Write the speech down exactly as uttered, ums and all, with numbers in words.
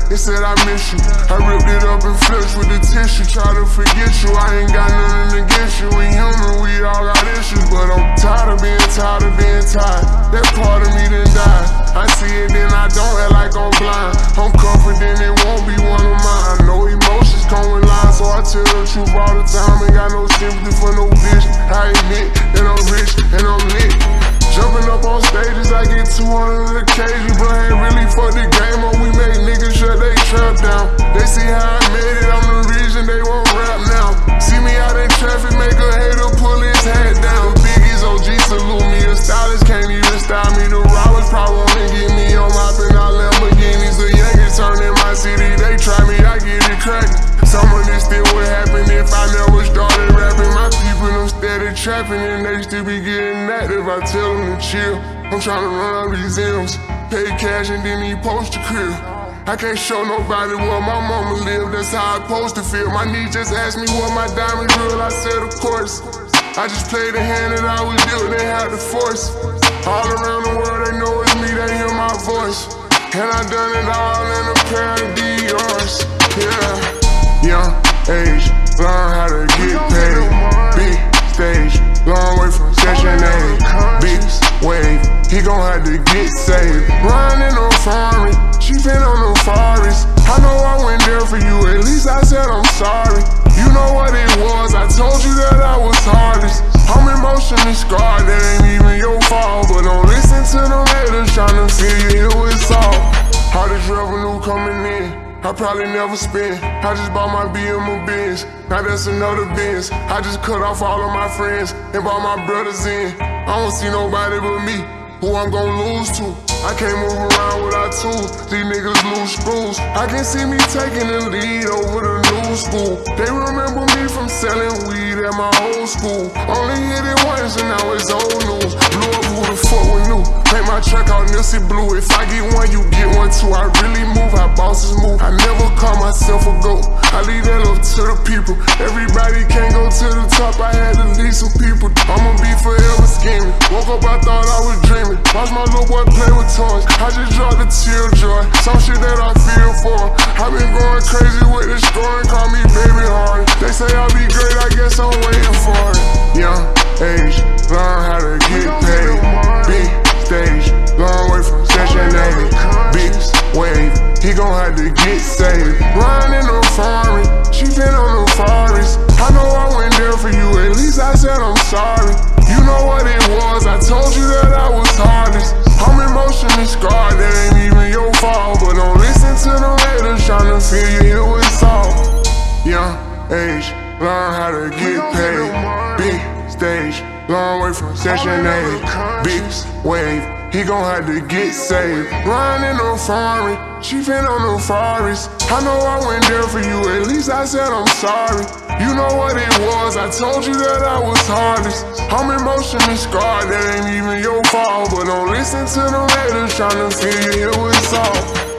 They said I miss you. I ripped it up and flipped with the tissue. Try to forget you, I ain't got nothing against you. We human, we all got issues, but I'm tired of being tired of being tired. That part of me done died. I see it, then I don't act like I'm blind. I'm confident it won't be one of mine. I know emotions come with lies, so I tell the truth all the time. Ain't got no sympathy for no bitch. I admit that I'm rich and I'm lit. Jumping up on stages, I get two hundred on occasion, but I ain't really fuck the game up. We make niggas shut they trap down. They see how I made it, I'm the reason they won't rap now. See me out in traffic, make a hater pull his hat down. Biggie's O G salute me, a stylist can't even style me. The robbers probably wanna get me on mopping out Lamborghinis. The Yankees turn in my city, they try me, I get it cracked. Some of this still would happen if I never started rapping. My people them steady trapping and they still be getting active. I tell them to chill, I'm trying to run up these M's. Pay cash and then he post a crib. I can't show nobody where my mama live, that's how I supposed to feel. My niece just asked me what my diamond real, I said of course. I just played the hand that I was dealt, they had the force. All around the world they know it's me, they hear my voice. And I done it all in a pair of Dior's, yeah. Young age, learn how to get paid. Big stage, long way from Section eight. Big wave, he gon' have to get saved. Riding on farming, she been on the forest. I know I went there for you, at least I said I'm sorry. You know what it was, I told you that I was hardest. I'm emotionally scarred, that ain't even your fault. But don't listen to them haters tryna feel you, it was all. Hardest revenue coming in, I probably never spend. I just bought my B M a Benz, now that's another Benz. I just cut off all of my friends and brought my brothers in. I don't see nobody but me, who I'm gon' lose to. I can't move around without tools, these niggas lose screws. I can see me taking the lead over the new school. They remember me from selling weed at my old school. Only hit it once and now it's old news. Blew up, who the fuck we knew? Paint my track out Nipsey Blue. If I get one, you get one too. I really move how bosses move. I never call myself a goat, I leave that up to the people. Everybody can't go to the top, I had to lead some people. I'ma be forever scheming. Woke up, I thought I was dreaming. Watch my little boy play with toys. I just dropped the tear joy, some shit that I feel for. I been going crazy with the scoring, call me baby hard. They say I'll be great, I guess I'm waiting for it. Young age, learn how to get paid. Big stage, long way from Section eight. Big wave, he gon' have to get saved. Riding on farming, she been on the forest. I know I went there for you, at least I said I'm sorry. You know what it was, I told you that I was hardest. I'm emotionally scarred, that ain't even your fault. But don't listen to them haters tryna feel you, it was all. Young age, learn how to get paid. Big stage, long way from Section eight. Big wave, he gon' have to get saved. Riding on farming, she been on the forest. I know I went there for you, at least I said I'm sorry. You know what it was, I told you that I was hardest. I'm emotionally scarred, that ain't even your fault. But don't listen to them haters tryna feel you, it was all.